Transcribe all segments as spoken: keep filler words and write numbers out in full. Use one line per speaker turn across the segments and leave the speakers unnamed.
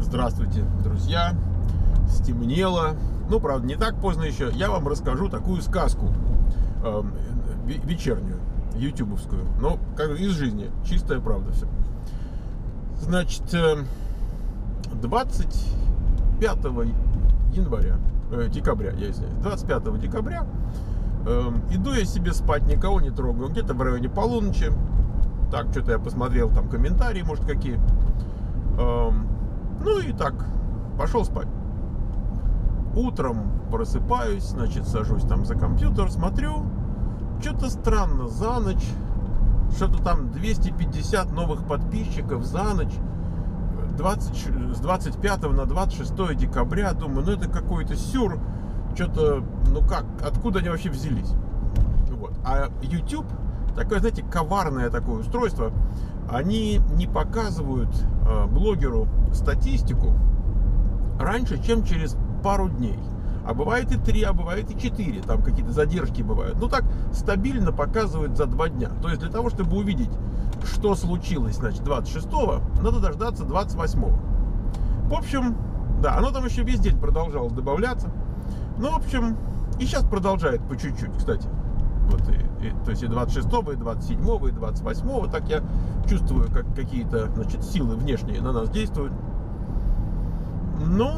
Здравствуйте, друзья. Стемнело. Ну, правда, не так поздно еще. Я вам расскажу такую сказку э, вечернюю, ютубовскую. Но как из жизни. Чистая правда все. Значит, э, двадцать пятого января, э, декабря, я извиняюсь, двадцать пятого декабря э, иду я себе спать, никого не трогаю. Где-то в районе полуночи. Так, что-то я посмотрел, там комментарии, может, какие. Э, ну и так, пошел спать. Утром просыпаюсь, значит, сажусь там за компьютер, смотрю, что-то странно, за ночь, что-то там двести пятьдесят новых подписчиков за ночь, двадцать, с двадцать пятого на двадцать шестое декабря, думаю, ну это какой-то сюр, что-то, ну как, откуда они вообще взялись? Вот. А YouTube, такое, знаете, коварное такое устройство, они не показывают э, блогеру статистику раньше, чем через пару дней. А бывает и три, а бывает и четыре. Там какие-то задержки бывают. Ну так стабильно показывают за два дня. То есть для того, чтобы увидеть, что случилось, значит, двадцать шестого, надо дождаться двадцать восьмого. В общем, да, оно там еще весь день продолжало добавляться. Ну, в общем, и сейчас продолжает по чуть-чуть, кстати. Вот, и, и, то есть и двадцать шестого, и двадцать седьмого, и двадцать восьмого. Так я чувствую, как какие-то, значит, силы внешние на нас действуют. Ну,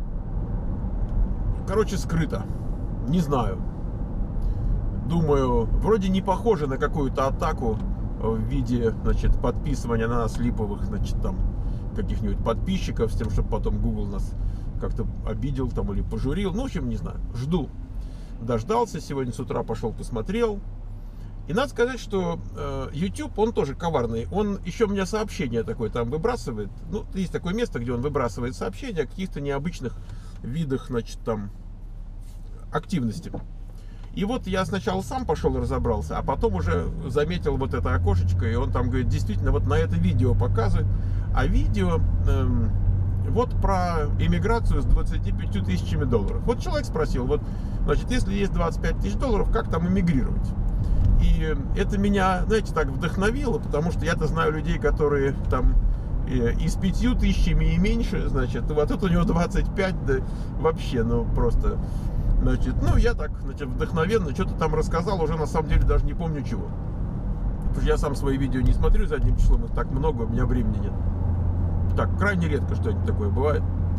короче, скрыто. Не знаю. Думаю, вроде не похоже на какую-то атаку в виде, значит, подписывания на нас липовых, значит, там, каких-нибудь подписчиков, с тем, чтобы потом Google нас как-то обидел там или пожурил. Ну, в общем, не знаю. Жду. Дождался. Сегодня с утра пошел, посмотрел. И надо сказать, что э, YouTube, он тоже коварный. Он еще мне сообщение такое там выбрасывает. Ну, есть такое место, где он выбрасывает сообщения о каких-то необычных видах, значит, там, активности. И вот я сначала сам пошел и разобрался, а потом уже заметил вот это окошечко, и он там говорит, действительно, вот на это видео показывает. А видео эм, вот про иммиграцию с двадцатью пятью тысячами долларов. Вот человек спросил, вот, значит, если есть двадцать пять тысяч долларов, как там иммигрировать? И это меня, знаете, так вдохновило, потому что я-то знаю людей, которые там и с пятью тысячами и меньше, значит, вот тут у него двадцать пять, да вообще, ну просто, значит, ну я так, значит, вдохновенно что-то там рассказал, уже на самом деле даже не помню чего. Потому что я сам свои видео не смотрю задним числом, их так много, у меня времени нет. Так, крайне редко что-нибудь такое бывает.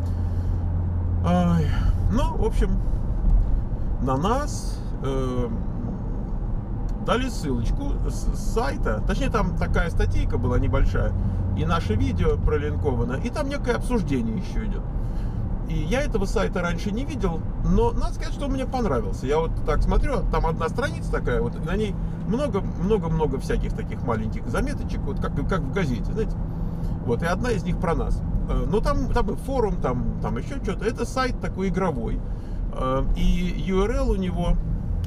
Ай, ну, в общем, на нас э, дали ссылочку с сайта, точнее там такая статейка была небольшая, и наше видео пролинковано, и там некое обсуждение еще идет. И я этого сайта раньше не видел, но надо сказать, что он мне понравился. Я вот так смотрю, там одна страница такая, вот на ней много-много-много всяких таких маленьких заметочек, вот как, как в газете, знаете. Вот, и одна из них про нас. Но там, там и форум, там, там еще что-то. Это сайт такой игровой. И ю ар эл у него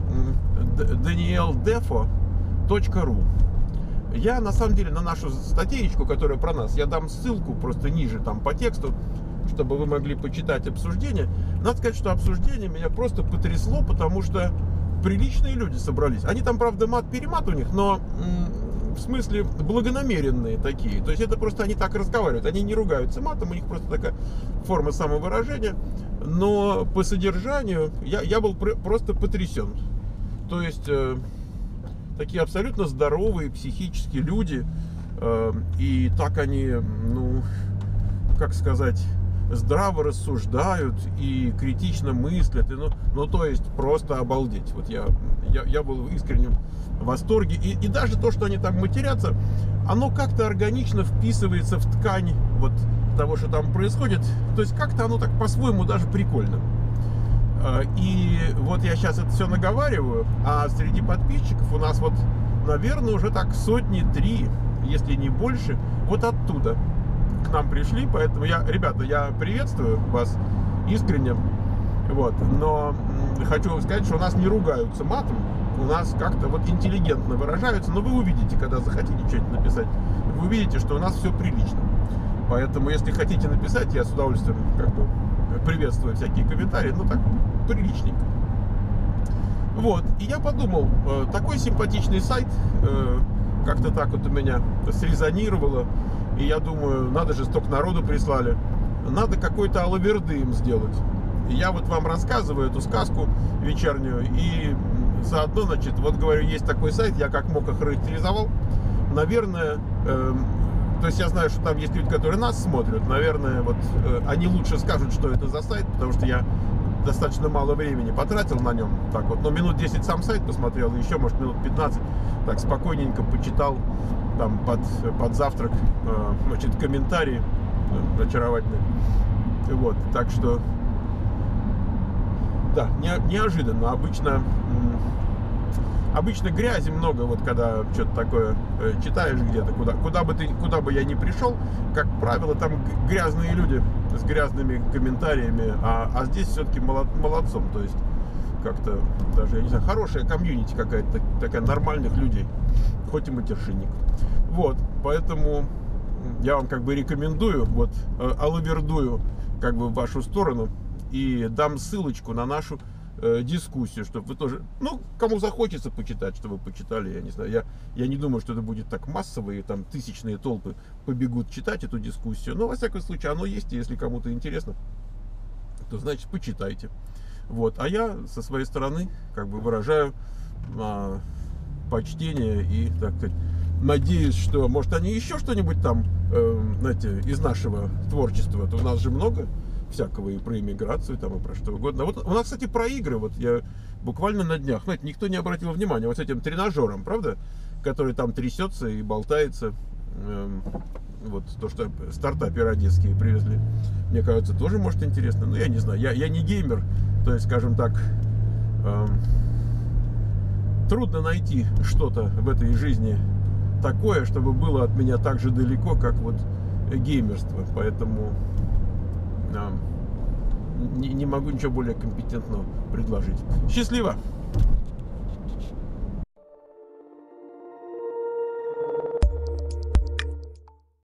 daniel defo точка ру. Я, на самом деле, на нашу статейку, которая про нас, я дам ссылку просто ниже, там, по тексту, чтобы вы могли почитать обсуждение. Надо сказать, что обсуждение меня просто потрясло, потому что приличные люди собрались. Они там, правда, мат-перемат у них, но в смысле благонамеренные такие. То есть это просто они так разговаривают. Они не ругаются матом, у них просто такая форма самовыражения. Но по содержанию я, я был просто потрясен. То есть э, такие абсолютно здоровые психические люди. Э, и так они, ну, как сказать, здраво рассуждают и критично мыслят. И, ну, ну, то есть просто обалдеть. Вот я, я, я был в искреннем восторге. И, и даже то, что они там матерятся, оно как-то органично вписывается в ткань вот того, что там происходит. То есть как-то оно так по-своему даже прикольно. И вот я сейчас это все наговариваю, а среди подписчиков у нас вот, наверное, уже так сотни три, если не больше, вот оттуда к нам пришли. Поэтому я, ребята, я приветствую вас искренне. Вот, но хочу сказать, что у нас не ругаются матом, у нас как-то вот интеллигентно выражаются, но вы увидите, когда захотите что-нибудь написать, вы увидите, что у нас все прилично. Поэтому, если хотите написать, я с удовольствием как бы приветствую всякие комментарии, ну так, приличненько. Вот, и я подумал, такой симпатичный сайт, как-то так вот у меня срезонировало, и я думаю, надо же, столько народу прислали. надо какой-то алаверды им сделать. И я вот вам рассказываю эту сказку вечернюю, и заодно, значит, вот говорю, есть такой сайт, я как мог охарактеризовал. Наверное, э, то есть я знаю, что там есть люди, которые нас смотрят. Наверное, вот э, они лучше скажут, что это за сайт, потому что я достаточно мало времени потратил на нем. Так вот, но минут десять сам сайт посмотрел, и еще, может, минут пятнадцать так спокойненько почитал там под, под завтрак, э, значит, комментарии э, очаровательные. Вот, так что, да, не, неожиданно. Обычно, обычно грязи много, вот когда что-то такое э, читаешь где-то, куда, куда, бы ты, куда бы я ни пришел, как правило, там грязные люди с грязными комментариями, а, а здесь все-таки молод, молодцом, то есть как-то даже, я не знаю, хорошая комьюнити какая-то, такая, нормальных людей, хоть и матершинник. Вот, поэтому я вам как бы рекомендую, вот, э, алавердую как бы в вашу сторону и дам ссылочку на нашу э, дискуссию, чтобы вы тоже, ну, кому захочется почитать, чтобы вы почитали, я не знаю, я, я не думаю, что это будет так массово, и там тысячные толпы побегут читать эту дискуссию, но, во всяком случае, оно есть, и если кому-то интересно, то, значит, почитайте. Вот, а я со своей стороны, как бы, выражаю а, почтение и, так сказать, надеюсь, что, может, они еще что-нибудь там, э, знаете, из нашего творчества, то у нас же много всякого и про иммиграцию, там, и про что угодно. Вот у нас, кстати, про игры, вот я буквально на днях, знаете, никто не обратил внимания, вот с этим тренажером, правда, который там трясется и болтается, эм, вот то, что стартаперы одесские привезли, мне кажется, тоже может интересно, но я не знаю, я, я не геймер, то есть, скажем так, эм, трудно найти что-то в этой жизни такое, чтобы было от меня так же далеко, как вот геймерство, поэтому Не, не могу ничего более компетентного предложить. Счастливо!